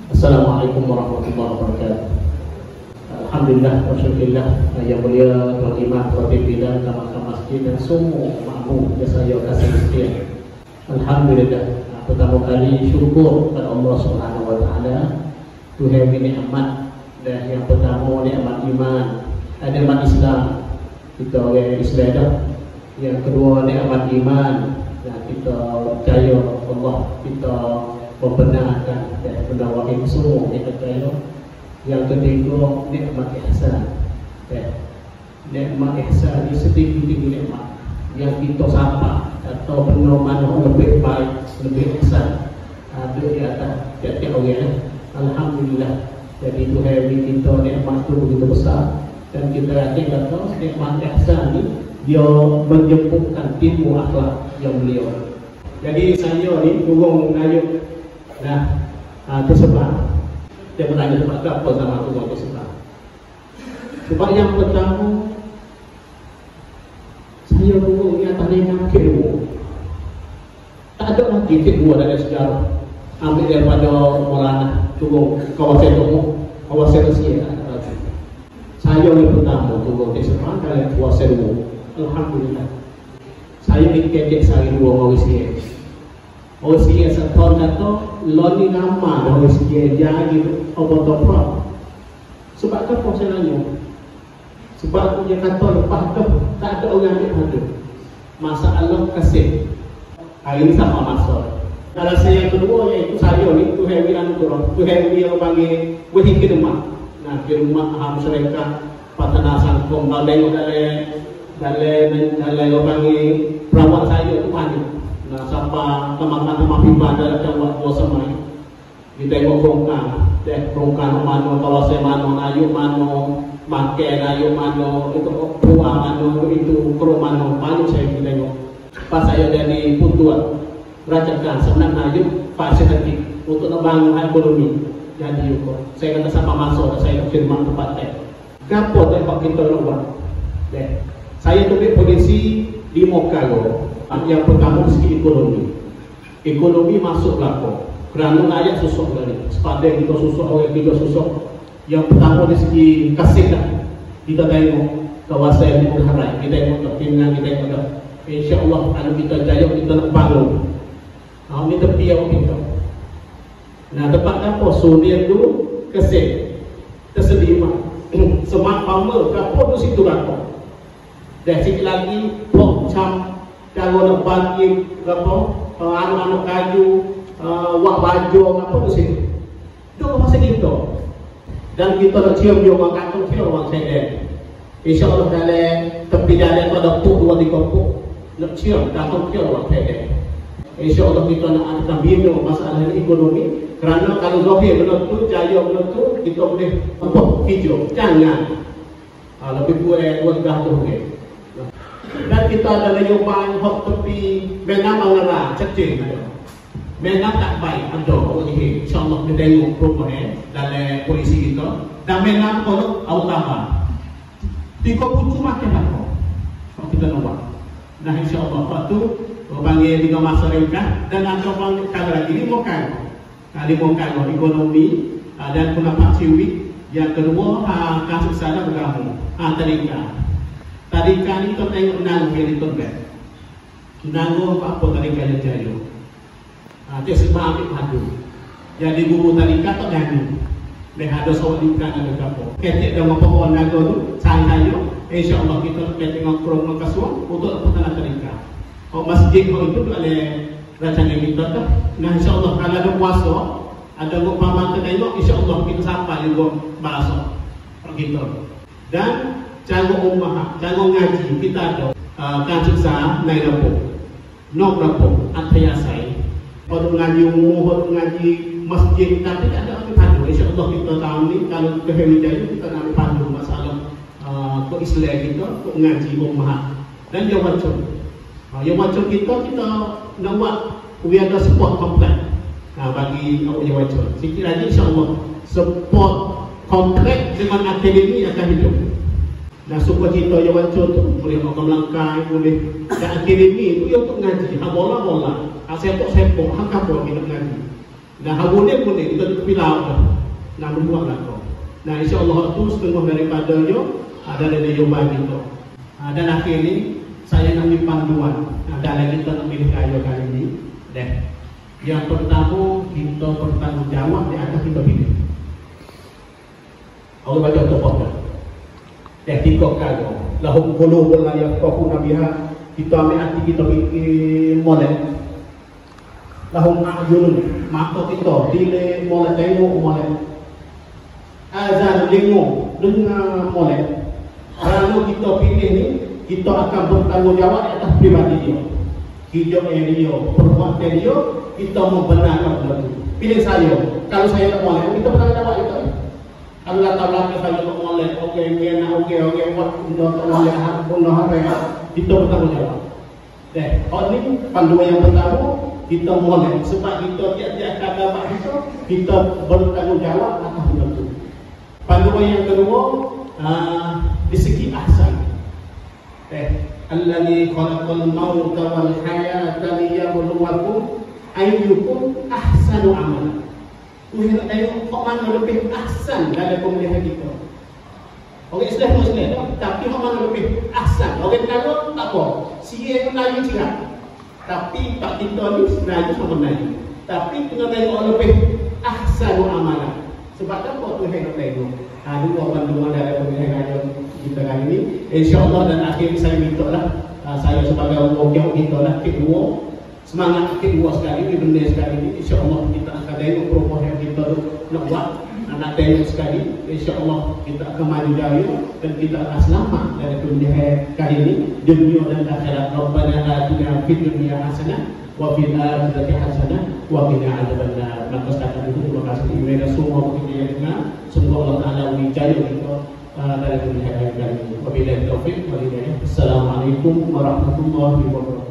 Assalamualaikum warahmatullahi wabarakatuh. Alhamdulillah wa syukurillah yang mulia Tuan Imam, Tuan Pimpinan Kamar Masjid dan semua makmum yang saya kasih sekian. Alhamdulillah, pertama kali syukur kepada Allah Subhanahu wa taala Tuhan ini nikmat, dan yang pertama nikmat iman, ada nikmat Islam. Kita orang Islam dah. Yang kedua nikmat iman, dan kita percaya Allah, kita membenarkan dan mendakwahkan semua kita percaya. Yang ketiga nikmat ihsan. Nikmat ihsan ini setinggi-tinggi nikmat yang kita sapa atau benar mana lebih baik, lebih ihsan ada di atas tiap-tiap orang. Alhamdulillah. Jadi Tuhan beri kita nikmat itu begitu besar, dan kita yakin kata nikmat ihsan ini dia menjemputkan timbul akhlak yang mulia. Jadi saya ni turun menayuk. Nah, tersebab dia bertanya sebab apa sama turun tersebab. Sebab yang pertama, saya turun di atas dengan ilmu. Tak ada lagi ilmu dari sejarah. Ambil daripada Maulana turun kawasan umum, kawasan Rusia. Saya yang pertama turun tersebab dari kawasan umum. Alhamdulillah. Saya dikejek sehari dua orang Rusia. Orang Rusia setahun kata loni nama orang Rusia jadi obat-obat. Sebab apa saya nanya? Sebab dia kata lepas tu tak ada orang ambil pada. Masalah kasih. Hari ini sama masa. Kalau saya yang kedua iaitu saya ni Tuhan beri anugerah. Tuhan beri orang panggil wahai ke rumah. Nah, ke rumah masyarakat Patana Sangkong kalau tengok dalam orang panggil perawat saya tu banyak. Nah, siapa teman-teman pipa dalam jawab dua semai. Kita tengok perongkan mana kawasan mana, ayuk mana, makan ayuk mana, itu buah mana, itu kru mana, banyak saya tengok. Pas saya dari Puntuan, rajakan sebenarnya ayuk fasilitatif untuk membangun ekonomi. Jadi saya kata siapa masuk, saya firman tempat teh. Gapo tempat kita nak buat? Saya tulis polisi di Mokalo. Yang pertama segi ekonomi. Ekonomi masuk belakang. Kerana ayat susuk dari sepadan kita susuk, orang kita susuk. Yang pertama dari segi kasih dah. Kita tengok kawasan yang berharai, kita tengok pinang, kita tengok. InsyaAllah kalau kita jaya kita nak bangun. Ini tepi yang kita. Nah, tempat apa? Surian tu kasih tersedia. Semak pamer kapal tu situ rakam. Dan sikit lagi pok cam kalau nak bagi apa anak-anak kayu wak baju apa tu situ. Dua masa kita. Dan kita nak cium dia orang kantong cium orang saya. InsyaAllah dalam tepi jalan pada puk 2-3 puk nak cium kantong cium orang saya. InsyaAllah kita nak akan bina masalah ekonomi. Kerana kalau zahir benda tu, jaya benda tu, kita boleh buat video. Jangan lebih kurang 2-3 tu. Dan kita ada nyobain hok tepi menang orang cecil ada. Menang tak baik ada orang ini. InsyaAllah kita tengok program dalam polisi kita. Dan menang kalau utama 3 pucuk makan apa kalau kita nak buat. Nah, InsyaAllah lepas tu panggil 3 masyarakat dan ada panggil kalau lagi ni bukan kalau ekonomi dan pendapat ciwi. Yang kedua kasih sadar bergabung tadika ni kita tengok nanggung yang ditonton nanggung apa tadika yang jaya dia sebab ambil padu. Jadi guru tadika tak nanggung dia ada soal ikan ada apa ketik dengan pohon nanggung tu sangat InsyaAllah kita tengok program kasuan untuk apa tanah tadika. Masjid itu ada rancangan kita tu. Nah, InsyaAllah kalau ada puasa, ada mukmah kita tengok, InsyaAllah kita sampai juga bahasa kita. Dan cara ummah, cara ngaji kita ada kan siksa naik rapor, nok rapor, atayasai. Kalau ngaji umum, kalau ngaji masjid, tapi tak ada ambil pandu. InsyaAllah kita tahun ni kalau kehemijaya kita nak ambil pandu masalah ke Islam kita, ke ngaji ummah dan dia wajib. Yang macam kita nak buat ada support komplek bagi yang wajib. Sikit lagi insyaAllah support komplek dengan akademi akan hidup. Dan supaya kita yang wajib tu boleh orang Melangkai, boleh dan akademi itu yang untuk ngaji. Bola-bola, sepok-sepok, hak apa kita ngaji. Nah, habunya pun kita pilau dah. Nak berbuat lah kau. Nah, insya-Allah itu setengah daripadanya ada dari jawaban itu. Dan akhir ini saya nak ambil panduan. Dalam kita nak pilih kaya kali ini. Deh. Yang pertama kita bertanggungjawab di atas kita pilih. Allah baca topoknya. Deh tiga kaya. Lahum qulubun la yafqahuna biha. Kita ambil hati kita fikir molek. Lahum a'yunun, mata kita dile molek tengok molek. Azan dengar molek. Kalau kita pilih ni, kita akan bertanggungjawab atas pribadi dia. Hidup dia, perbuatan dia, kita membenarkan benda itu. Pilih saya. Kalau saya tak molek, kita bertanggungjawab itu. Kalau latar belakang saya tak molek, okey, buat benda tak molek, benda apa, kita bertanggungjawab. Ini panduan yang pertama, kita molek. Sebab kita tiap-tiap kata kita bertanggungjawab atas benda itu. Panduan yang kedua, di segi ahsan. Allazi khalaqal mauta wal hayata liyabluwakum ayyukum ahsanu amala. Kita nak tengok kok mana lebih ahsan dalam pemilihan kita. Orang Islam Muslim tapi kok mana lebih ahsan. Orang Melayu tak apa. Sia Melayu juga. Tapi tak kita ni Melayu sama Melayu. Tapi kita tengok lebih ahsanu amala. Sebab apa Tuhan nak tengok? Dua panduan dari pemilihan raya kita kali ini. InsyaAllah dan akhir saya minta lah saya sebagai wakil kita lah kedua semangat kedua sekali ini benda sekali ini. InsyaAllah kita akan tengok perubahan yang kita nak buat, nak tengok sekali. InsyaAllah kita akan maju jaya dan kita akan selamat dari pemilihan kali ini dunia dan akhirat. Rabbana atina fid dunya hasanah wa fil akhirati hasanah wa qina adzabannar. Maka setakat itu terima kasih kepada semua yang dengar. Semoga Allah Taala menjaya kita dari pemilihan kali ini. Wabillahi taufiq wal hidayah. Assalamualaikum warahmatullahi wabarakatuh.